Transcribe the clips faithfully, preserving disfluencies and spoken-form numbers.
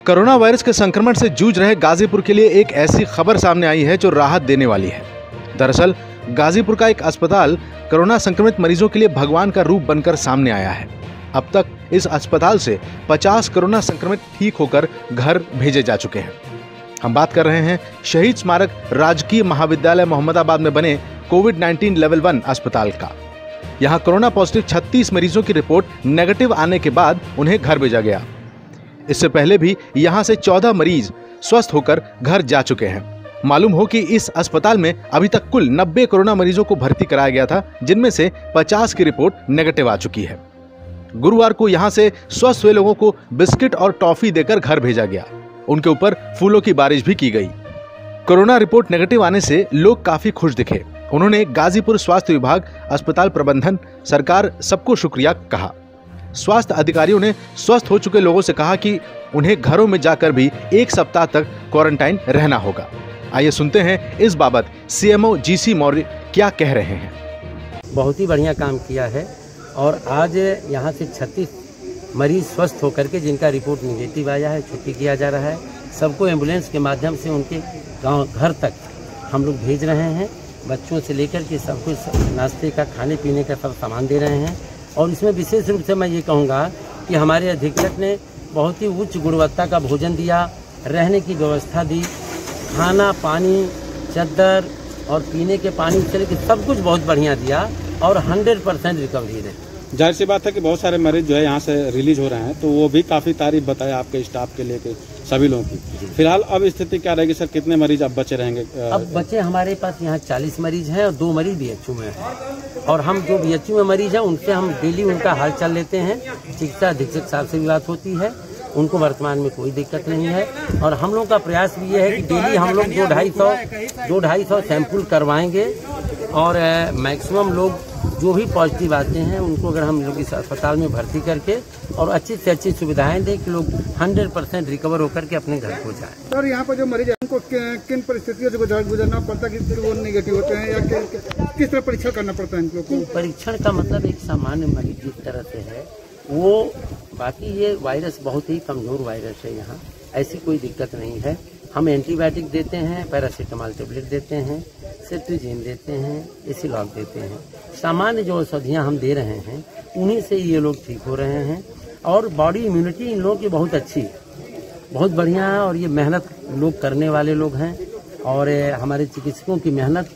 Corona virus के संक्रमण से जूझ रहे गाजीपुर के लिए एक ऐसी खबर सामने आई है जो राहत देने वाली है। दरअसल गाजीपुर का एक अस्पताल कोरोना संक्रमित मरीजों के लिए भगवान का रूप बनकर सामने आया है। अब तक इस अस्पताल से पचास कोरोना संक्रमित ठीक होकर घर भेजे जा चुके हैं। हम बात कर रहे हैं शहीद स्मारक राजकीय महाविद्यालय मोहम्मदाबाद में बने कोविड नाइन्टीन लेवल वन अस्पताल का। यहाँ कोरोना पॉजिटिव छत्तीस मरीजों की रिपोर्ट नेगेटिव आने के बाद उन्हें घर भेजा गया। इससे पहले भी यहाँ से चौदह मरीज स्वस्थ होकर घर जा चुके हैं। मालूम हो कि इस अस्पताल में अभी तक कुल नब्बे कोरोना मरीजों को भर्ती कराया गया था, जिनमें से पचास की रिपोर्ट नेगेटिव आ चुकी है। गुरुवार को यहाँ से स्वस्थ हुए लोगों को बिस्किट और टॉफी देकर घर भेजा गया। उनके ऊपर फूलों की बारिश भी की गई। कोरोना रिपोर्ट नेगेटिव आने से लोग काफी खुश दिखे। उन्होंने गाजीपुर स्वास्थ्य विभाग, अस्पताल प्रबंधन, सरकार सबको शुक्रिया कहा। स्वास्थ्य अधिकारियों ने स्वस्थ हो चुके लोगों से कहा कि उन्हें घरों में जाकर भी एक सप्ताह तक क्वारंटाइन रहना होगा। आइए सुनते हैं इस बाबत सीएमओ जीसी मौर्य क्या कह रहे हैं। बहुत ही बढ़िया काम किया है और आज यहाँ से छत्तीस मरीज स्वस्थ होकर के जिनका रिपोर्ट निगेटिव आया है, छुट्टी किया जा रहा है। सबको एम्बुलेंस के माध्यम से उनके गांव घर तक हम लोग भेज रहे हैं। बच्चों से लेकर के सब कुछ नाश्ते का, खाने पीने का सब सामान दे रहे हैं। और इसमें विशेष रूप से मैं ये कहूँगा कि हमारे अधीक्षक ने बहुत ही उच्च गुणवत्ता का भोजन दिया, रहने की व्यवस्था दी, खाना, पानी, चद्दर और पीने के पानी से लेकर सब कुछ बहुत बढ़िया दिया और हंड्रेड परसेंट रिकवरी है। जाहिर सी बात है कि बहुत सारे मरीज जो है यहाँ से रिलीज हो रहे हैं, तो वो भी काफी तारीफ बताए आपके स्टाफ के लिए, सभी लोगों की। फिलहाल अब स्थिति क्या रहेगी सर, कितने मरीज अब बचे रहेंगे? अब बचे हमारे पास यहाँ चालीस मरीज हैं और दो मरीज बीएचयू में हैं। और हम जो बीएचयू में मरीज हैं उनसे हम डेली उनका हाल चाल लेते हैं। चिकित्सा अधीक्षक साहब से भी बात होती है, उनको वर्तमान में कोई दिक्कत नहीं है। और हम लोग का प्रयास भी ये है कि डेली हम लोग दो ढाई सौ दो ढाई सौ सैंपल करवाएंगे और मैक्सिमम लोग जो भी पॉजिटिव आते हैं उनको अगर हम लोग इस अस्पताल में भर्ती करके और अच्छी से अच्छी सुविधाएं दें कि लोग हंड्रेड परसेंट रिकवर होकर के अपने घर को जाएं। सर, यहाँ पर जो मरीज हैं उनको किन परिस्थितियों से गुजरना पड़ता है कि फिर वो नेगेटिव होते हैं या किस तरह परीक्षण करना पड़ता है इन लोगों को? परीक्षण का मतलब एक सामान्य मरीज जिस तरह से है वो, बाकी ये वायरस बहुत ही कमजोर वायरस है, यहाँ ऐसी कोई दिक्कत नहीं है। हम एंटीबायोटिक देते हैं, पैरासीटामोल टेबलेट देते हैं, सेट्रिजिन देते हैं, एसिलॉक देते हैं। सामान्य जो औषधियाँ हम दे रहे हैं उन्हीं से ये लोग ठीक हो रहे हैं। और बॉडी इम्यूनिटी इन लोगों की बहुत अच्छी है, बहुत बढ़िया है। और ये मेहनत लोग करने वाले लोग हैं और हमारे चिकित्सकों की मेहनत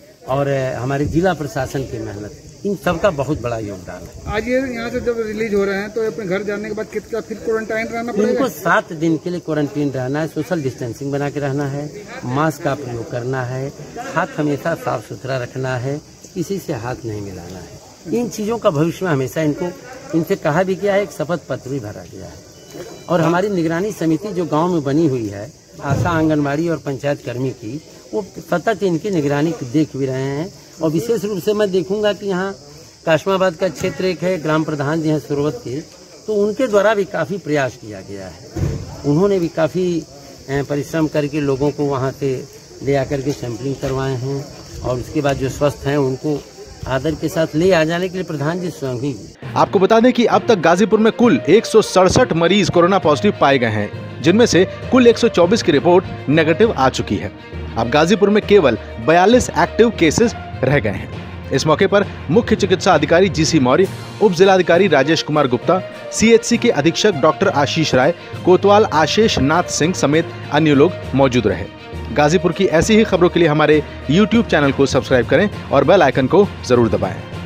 और हमारे जिला प्रशासन की मेहनत, इन सब का बहुत बड़ा योगदान है। आज ये यहाँ से जब रिलीज हो रहे हैं तो अपने घर जाने के बाद कितना फिर क्वारंटाइन रहना पड़ेगा? इनको सात दिन के लिए क्वारंटीन रहना है, सोशल डिस्टेंसिंग बना के रहना है, मास्क का प्रयोग करना है, हाथ हमेशा साफ सुथरा रखना है, किसी से हाथ नहीं मिलाना है। इन चीजों का भविष्य में हमेशा इनको इनसे कहा भी गया है, एक शपथ पत्र भी भरा गया है। और हमारी निगरानी समिति जो गाँव में बनी हुई है, आशा, आंगनबाड़ी और पंचायत कर्मी की, वो सतत इनकी निगरानी देख भी रहे हैं। और विशेष रूप से मैं देखूंगा कि यहाँ काशमाबाद का क्षेत्र एक है, ग्राम प्रधान जी हैं सुरवत के, तो उनके द्वारा भी काफ़ी प्रयास किया गया है। उन्होंने भी काफ़ी परिश्रम करके लोगों को वहाँ से ले आकर के सैंपलिंग करवाए हैं और उसके बाद जो स्वस्थ हैं उनको आदर के साथ ले आ जाने के लिए प्रधान जी स्वयं ही। आपको बता दें कि अब तक गाजीपुर में कुल एक सौ सड़सठ मरीज कोरोना पॉजिटिव पाए गए हैं, जिनमें से कुल एक सौ चौबीस की रिपोर्ट नेगेटिव आ चुकी है। अब गाजीपुर में केवल बयालीस एक्टिव केसेस रह गए हैं। इस मौके पर मुख्य चिकित्सा अधिकारी जीसी मौर्य, उप जिलाधिकारी राजेश कुमार गुप्ता, सीएचसी के अधीक्षक डॉक्टर आशीष राय, कोतवाल आशीष नाथ सिंह समेत अन्य लोग मौजूद रहे। गाजीपुर की ऐसी ही खबरों के लिए हमारे यूट्यूब चैनल को सब्सक्राइब करें और बेल आइकन को जरूर दबाएं।